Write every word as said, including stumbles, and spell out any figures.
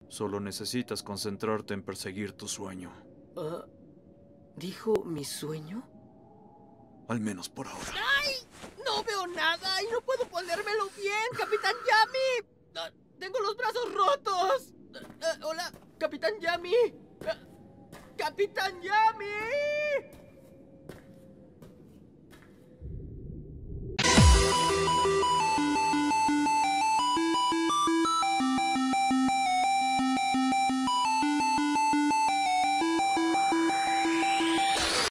Solo necesitas concentrarte en perseguir tu sueño. Uh, ¿Dijo mi sueño? Al menos por ahora. ¡Ay! No veo nada y no puedo ponérmelo bien, Capitán Yami. Uh, tengo los brazos rotos. Uh, uh, hola, Capitán Yami. Uh, Capitán Yami.